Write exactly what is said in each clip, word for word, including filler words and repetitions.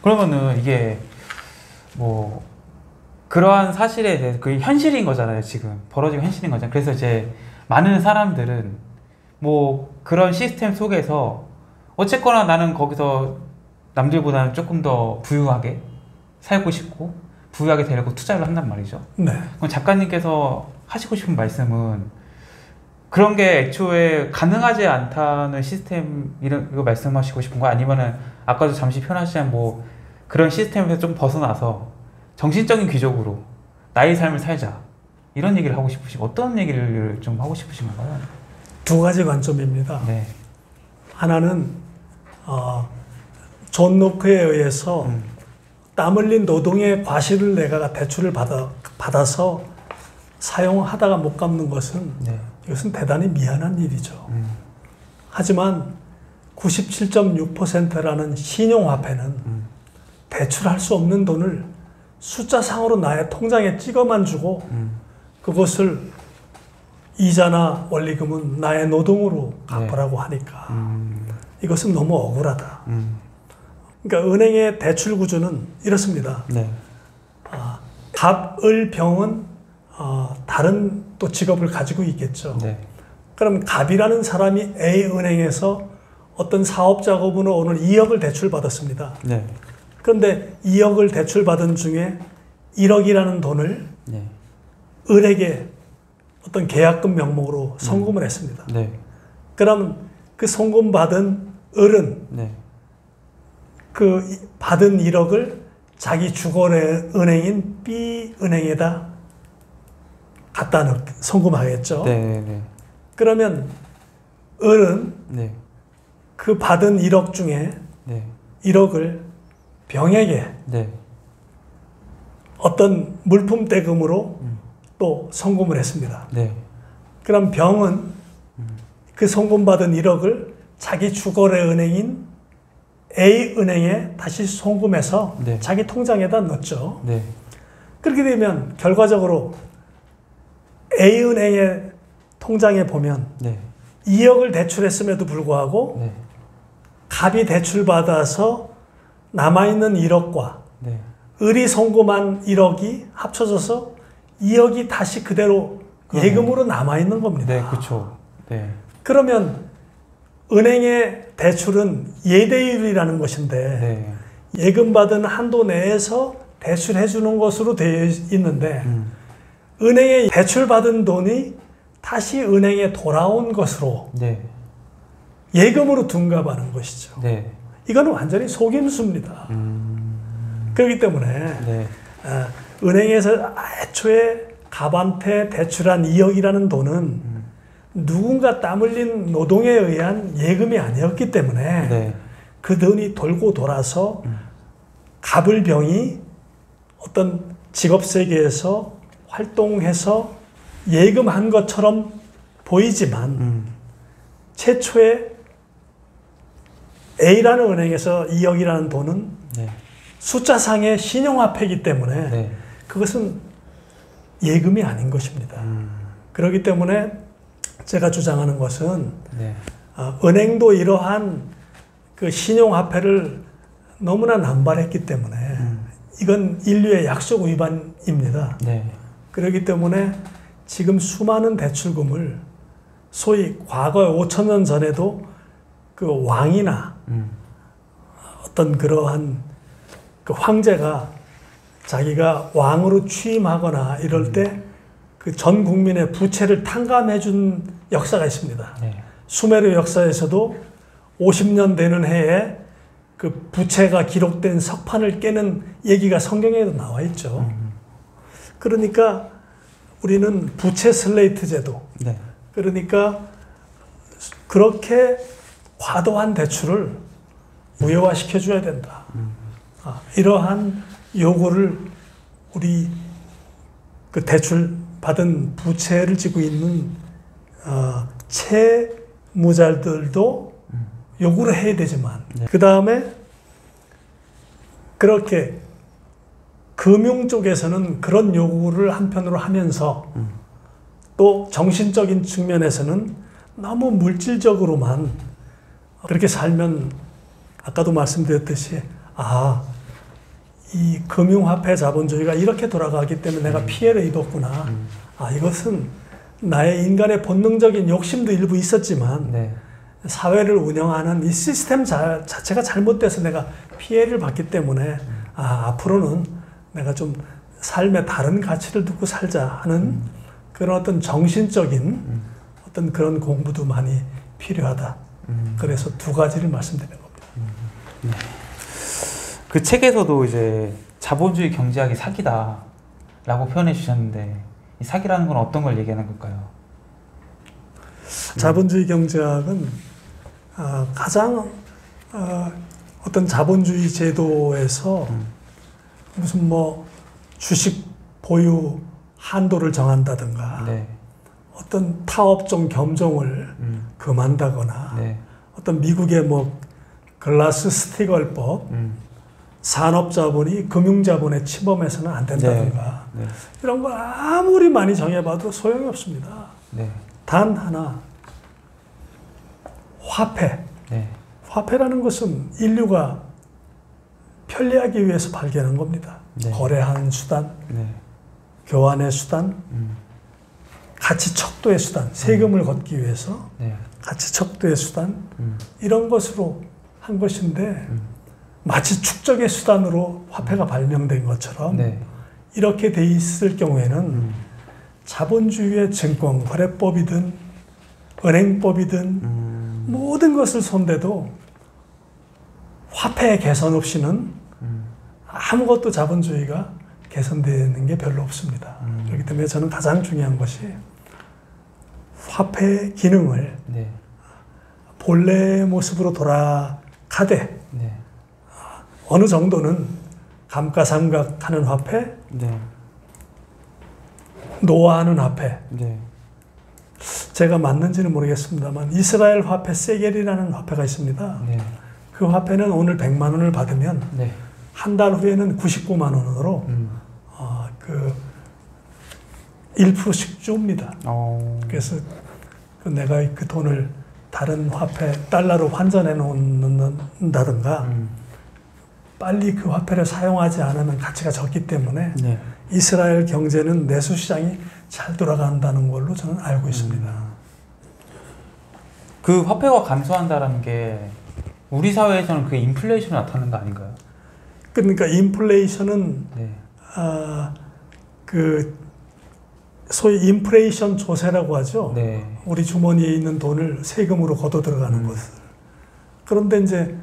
그러면은 이게 뭐 그러한 사실에 대해서 그게 현실인 거잖아요. 지금 벌어지고 현실인 거잖아요. 그래서 이제 많은 사람들은 뭐 그런 시스템 속에서 어쨌거나 나는 거기서 남들보다는 조금 더 부유하게 살고 싶고 부유하게 되려고 투자를 한단 말이죠. 네. 그럼 작가님께서 하시고 싶은 말씀은 그런 게 애초에 가능하지 않다는 시스템 이런 이거 말씀하시고 싶은 거 아니면은 아까도 잠시 표현하신 뭐 그런 시스템에서 좀 벗어나서 정신적인 귀족으로 나의 삶을 살자 이런 얘기를 하고 싶으시고 어떤 얘기를 좀 하고 싶으신 건가요? 두 가지 관점입니다. 네. 하나는 어, 존 로크에 의해서 음. 땀 흘린 노동의 과실을 내가 대출을 받아, 받아서 사용하다가 못 갚는 것은 네. 이것은 대단히 미안한 일이죠. 음. 하지만 구십칠 점 육 퍼센트라는 신용화폐는 음. 대출할 수 없는 돈을 숫자상으로 나의 통장에 찍어만 주고 음. 그것을 이자나 원리금은 나의 노동으로 갚으라고 네. 하니까 음. 이것은 너무 억울하다. 음. 그러니까 은행의 대출 구조는 이렇습니다. 네. 아, 갑, 을, 병은 어, 다른 또 직업을 가지고 있겠죠. 네. 그럼 갑이라는 사람이 A 은행에서 어떤 사업 작업으로 오늘 이억을 대출받았습니다. 네. 그런데 이억을 대출받은 중에 일억이라는 돈을 네. 을에게 어떤 계약금 명목으로 송금을 음. 했습니다. 네. 그럼 그 송금받은 을은 네. 그 받은 일억을 자기 주거래 은행인 B 은행에다 갖다 넣, 송금하겠죠. 네. 네. 네. 그러면 을은 네. 그 받은 일억 중에 네. 일억을 병에게 네. 어떤 물품 대금으로 음. 또 송금을 했습니다. 네. 그럼 병은 음. 그 송금받은 일억을 자기 주거래 은행인 A 은행에 다시 송금해서 네. 자기 통장에다 넣었죠. 네. 그렇게 되면 결과적으로 A 은행의 통장에 보면 네. 이억을 대출했음에도 불구하고 네. 갑이 대출받아서 남아있는 일억과 네. 을이 송금한 일억이 합쳐져서 이억이 다시 그대로 그러네. 예금으로 남아있는 겁니다. 네, 그렇죠. 네. 그러면 은행의 대출은 예대율이라는 것인데 네. 예금받은 한도 내에서 대출해 주는 것으로 되어 있는데 음. 은행에 대출받은 돈이 다시 은행에 돌아온 것으로 네. 예금으로 둔갑하는 것이죠. 네. 이거는 완전히 속임수입니다. 음. 그렇기 때문에 네. 어, 은행에서 애초에 갑한테 대출한 이억이라는 돈은 음. 누군가 땀 흘린 노동에 의한 예금이 아니었기 때문에 네. 그 돈이 돌고 돌아서 음. 갑을병이 어떤 직업세계에서 활동해서 예금한 것처럼 보이지만 음. 최초에 A라는 은행에서 이억이라는 돈은 네. 숫자상의 신용화폐이기 때문에 네. 그것은 예금이 아닌 것입니다. 음. 그렇기 때문에 제가 주장하는 것은 네. 어, 은행도 이러한 그 신용화폐를 너무나 남발했기 때문에 음. 이건 인류의 약속 위반입니다. 네. 그렇기 때문에 지금 수많은 대출금을 소위 과거 오천 년 전에도 그 왕이나 음. 어떤 그러한 그 황제가 자기가 왕으로 취임하거나 이럴 때 그 전 국민의 부채를 탕감해 준 역사가 있습니다. 네. 수메르 역사에서도 오십 년 되는 해에 그 부채가 기록된 석판을 깨는 얘기가 성경에도 나와 있죠. 음. 그러니까 우리는 부채 슬레이트 제도, 네. 그러니까 그렇게 과도한 대출을 무효화시켜 줘야 된다. 음. 아, 이러한 요구를 우리 그 대출 받은 부채를 지고 있는 어, 채무자들도 음. 요구를 해야 되지만 네. 그 다음에 그렇게 금융 쪽에서는 그런 요구를 한편으로 하면서 음. 또 정신적인 측면에서는 너무 물질적으로만 그렇게 살면 아까도 말씀드렸듯이 아 이 금융화폐 자본주의가 이렇게 돌아가기 때문에 내가 음. 피해를 입었구나. 음. 아, 이것은 나의 인간의 본능적인 욕심도 일부 있었지만 네. 사회를 운영하는 이 시스템 자, 자체가 잘못돼서 내가 피해를 봤기 때문에 아, 앞으로는 내가 좀 삶에 다른 가치를 두고 살자 하는 음. 그런 어떤 정신적인 음. 어떤 그런 공부도 많이 필요하다. 음. 그래서 두 가지를 말씀드리는 겁니다. 네. 그 책에서도 이제 자본주의 경제학이 사기다라고 표현해 주셨는데 이 사기라는 건 어떤 걸 얘기하는 걸까요? 자본주의 경제학은 어, 가장 어, 어떤 자본주의 제도에서 음. 무슨 뭐 주식 보유 한도를 정한다든가 네. 어떤 타업종 겸종을 음. 금한다거나 네. 어떤 미국의 뭐 글라스 스티걸법 음. 산업자본이 금융자본에 침범해서는 안 된다든가 네. 이런 걸 아무리 많이 정해봐도 소용이 없습니다. 네. 단 하나 화폐. 네. 화폐라는 것은 인류가 편리하기 위해서 발견한 겁니다. 네. 거래하는 수단, 네. 교환의 수단, 음. 가치 척도의 수단, 세금을 음. 걷기 위해서 네. 가치 척도의 수단, 음. 이런 것으로 한 것인데 음. 마치 축적의 수단으로 화폐가 발명된 것처럼 네. 이렇게 돼 있을 경우에는 음. 자본주의의 증권거래법이든 은행법이든 음. 모든 것을 손대도 화폐 개선 없이는 음. 아무것도 자본주의가 개선되는 게 별로 없습니다. 음. 그렇기 때문에 저는 가장 중요한 것이 화폐 기능을 네. 본래 모습으로 돌아가되 네. 어느 정도는 감가상각하는 화폐, 네. 노화하는 화폐. 네. 제가 맞는지는 모르겠습니다만 이스라엘 화폐 세겔이라는 화폐가 있습니다. 네. 그 화폐는 오늘 백만 원을 받으면 네. 한 달 후에는 구십구만 원으로 음. 어, 그 일 퍼센트씩 줍니다. 어. 그래서 그 내가 그 돈을 다른 화폐 달러로 환전해 놓는다든가 음. 빨리 그 화폐를 사용하지 않으면 가치가 적기 때문에 네. 이스라엘 경제는 내수 시장이 잘 돌아간다는 걸로 저는 알고 있습니다. 음. 그 화폐가 감소한다는 게 우리 사회에서는 그 인플레이션이 나타나는 거 아닌가요? 그러니까 인플레이션은 네. 아, 그 소위 인플레이션 조세라고 하죠. 네. 우리 주머니에 있는 돈을 세금으로 걷어 들어가는 음. 것을. 그런데 이제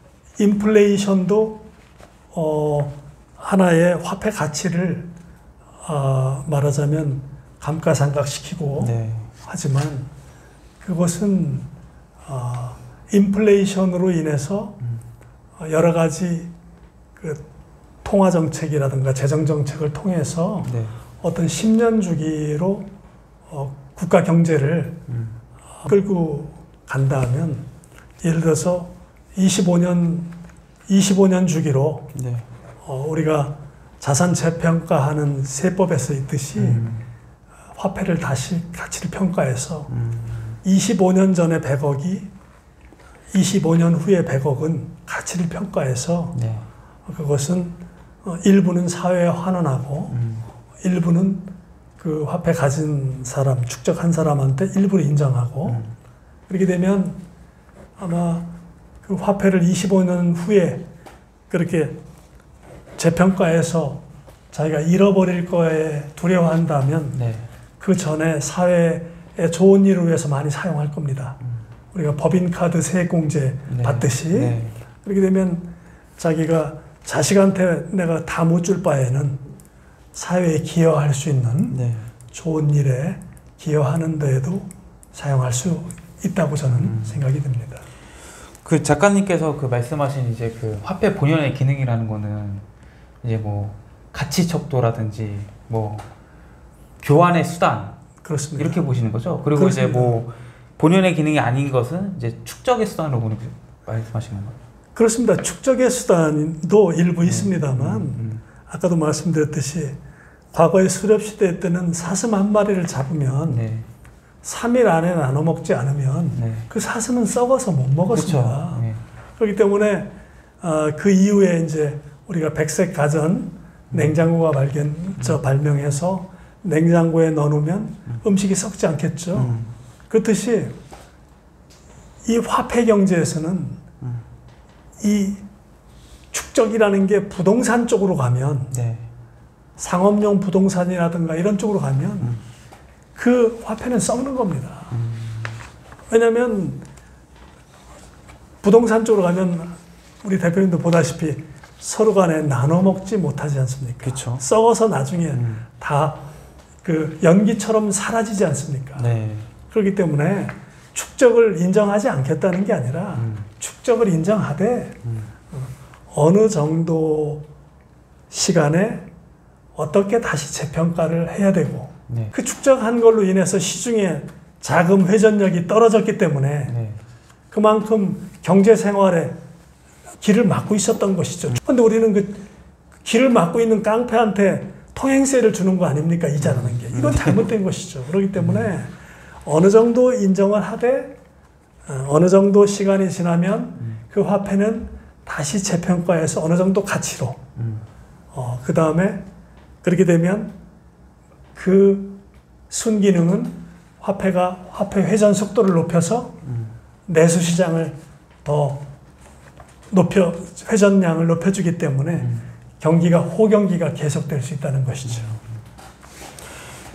인플레이션도 어, 하나의 화폐 가치를 어, 말하자면 감가상각시키고 네. 하지만 그것은 어, 인플레이션으로 인해서 음. 어, 여러 가지 그 통화 정책이라든가 재정 정책을 통해서 네. 어떤 십 년 주기로 어, 국가 경제를 음. 끌고 간다면 예를 들어서 이십오 년 이십오 년 주기로 네. 어, 우리가 자산 재평가하는 세법에서 있듯이 음. 화폐를 다시 가치를 평가해서 음. 이십오 년 전에 백억이 이십오 년 후에 백억은 가치를 평가해서 네. 그것은 어, 일부는 사회에 환원하고 음. 일부는 그 화폐 가진 사람, 축적한 사람한테 일부를 인정하고 음. 그렇게 되면 아마 그 화폐를 이십오 년 후에 그렇게 재평가해서 자기가 잃어버릴 거에 두려워한다면 네. 그 전에 사회에 좋은 일을 위해서 많이 사용할 겁니다. 음. 우리가 법인카드 세액공제 네. 받듯이 네. 그렇게 되면 자기가 자식한테 내가 다 못 줄 바에는 사회에 기여할 수 있는 네. 좋은 일에 기여하는 데에도 사용할 수 있다고 저는 음. 생각이 듭니다. 그 작가님께서 그 말씀하신 이제 그 화폐 본연의 기능이라는 거는 이제 뭐 가치 척도라든지 뭐 교환의 수단 그렇습니다. 이렇게 보시는 거죠. 그리고 그렇습니다. 이제 뭐 본연의 기능이 아닌 것은 이제 축적의 수단으로 보는 그 말씀하시는 건가요? 그렇습니다. 축적의 수단도 일부 있습니다만 음, 음, 아까도 말씀드렸듯이 과거의 수렵시대 때는 사슴 한 마리를 잡으면 네. 삼 일 안에 나눠 먹지 않으면 네. 그 사슴은 썩어서 못 먹었습니다. 그렇죠. 네. 그렇기 때문에 어, 그 이후에 이제 우리가 백색 가전 냉장고가 발견, 저 발명해서 냉장고에 넣어놓으면 음식이 썩지 않겠죠. 음. 그렇듯이 이 화폐 경제에서는 음. 이 축적이라는 게 부동산 쪽으로 가면 네. 상업용 부동산이라든가 이런 쪽으로 가면 음. 그 화폐는 썩는 겁니다. 음. 왜냐하면 부동산 쪽으로 가면 우리 대표님도 보다시피 서로 간에 나눠 먹지 못하지 않습니까? 그쵸. 썩어서 나중에 음. 다 그 연기처럼 사라지지 않습니까? 네. 그렇기 때문에 축적을 인정하지 않겠다는 게 아니라 음. 축적을 인정하되 음. 어느 정도 시간에 어떻게 다시 재평가를 해야 되고 네. 그 축적한 걸로 인해서 시중에 자금 회전력이 떨어졌기 때문에 네. 그만큼 경제 생활에 길을 막고 있었던 것이죠. 그런데 우리는 그 길을 막고 있는 깡패한테 통행세를 주는 거 아닙니까? 이자라는 게. 이건 잘못된 것이죠. 그렇기 때문에 어느 정도 인정을 하되 어느 정도 시간이 지나면 그 화폐는 다시 재평가해서 어느 정도 가치로 어, 그 다음에 그렇게 되면 그 순기능은 화폐가 화폐 회전 속도를 높여서 내수 시장을 더 높여 회전량을 높여주기 때문에 경기가 호경기가 계속될 수 있다는 것이죠.